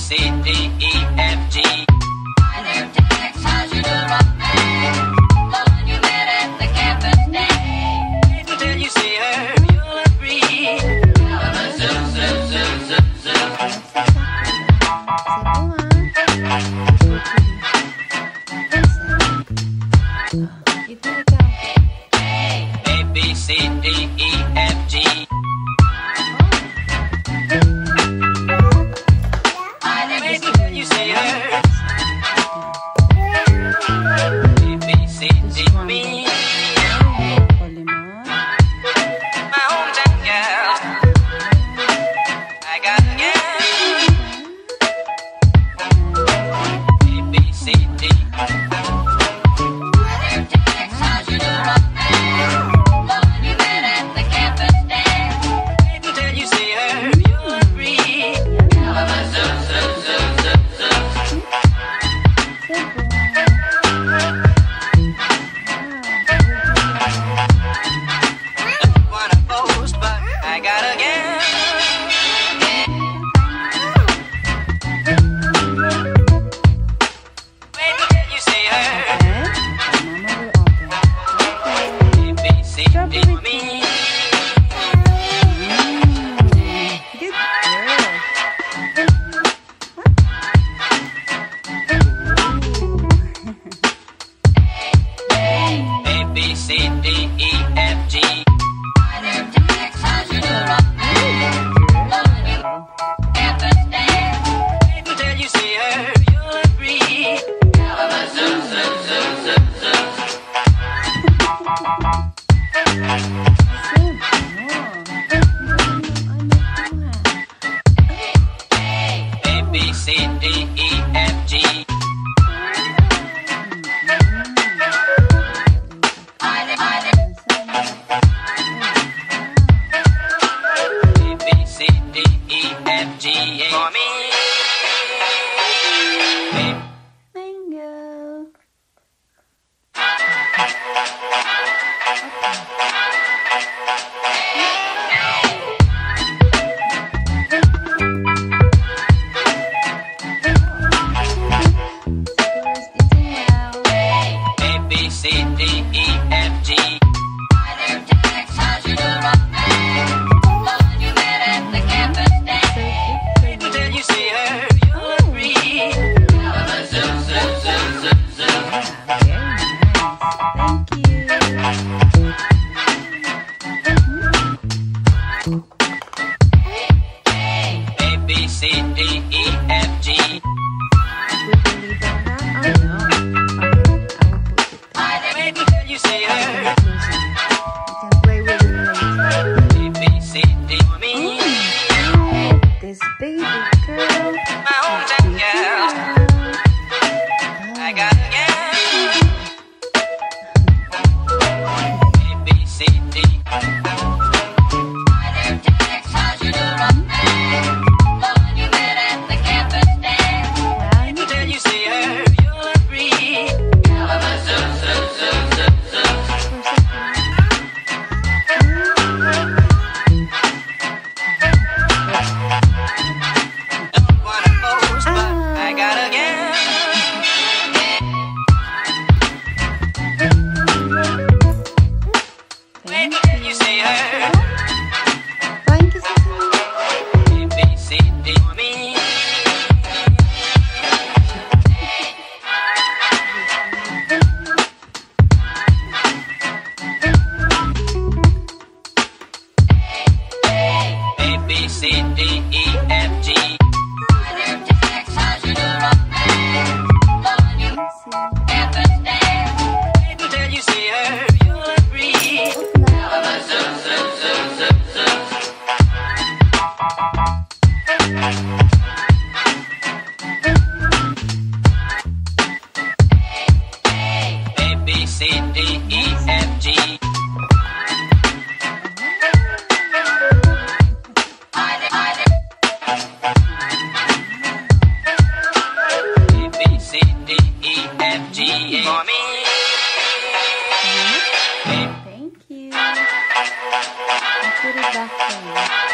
C, D, E, F, G. Hi there, Tex, how's you doing right now? The one you met at the campus day. Wait until you see her, you'll agree. Zoom, zoom, zoom, zoom, zoom. A, B, C, D, E, F, G. Hi there, Wait Miss until you see her. A, B, C, D, me. My hometown girl. I got a girl. A, B, C, D. Hi there, Tex, how's you doing right now? The one you met at the campus day. Wait until you see her, you'll agree. Zoom, zoom, zoom, zoom, zoom. Don't wanna boast, but I got a girl. Wait until you see her. A, B, C, D, me. A, B, C, D, E, F, G. Hi there, Tex, how's you doing right now? The one you campus day. Wait until you see her, you'll agree. Zoom, zoom, zoom, zoom, zoom. A, B, C, D, E, F, G. Hi there, hi there. A, B, C, D, E, F, G. For me. A, Mango. A, B, C, D, E, F, G. Hi there, Tex, how's you doing right now? The one you met at the campus day. Wait until you see her, you'll agree. Zoom, zoom, zoom, zoom, zoom. Thank you. A, B, C, D, E, F, G. We can leave on that? Oh no. Okay, I will put it. Hi there, Wait until you see her. Close it. You can play with it later. A, B, C, D, me. Oh, this baby girl. My hometown girl. I got a girl. A, B, C, D. hi there, Tex, how's you doing right now? The one you met at the campus day. Wait until you see her, you'll agree. Zoom, zoom, zoom, zoom, zoom. Don't wanna boast, but I got a girl. Wait until you see her. Thank you, Susan. A, B, C, D, me. A, B, C, D, E, F, G. Hi there, Tex, how's you doing right now? The one you campus day. Wait until you see her, you'll agree. Zoom, zoom, zoom, zoom, zoom. A, B, C, D, E, F, G. Hi there, hi there. A, B, C, D, E, F, G. For me. A, Thank you. I put it back there.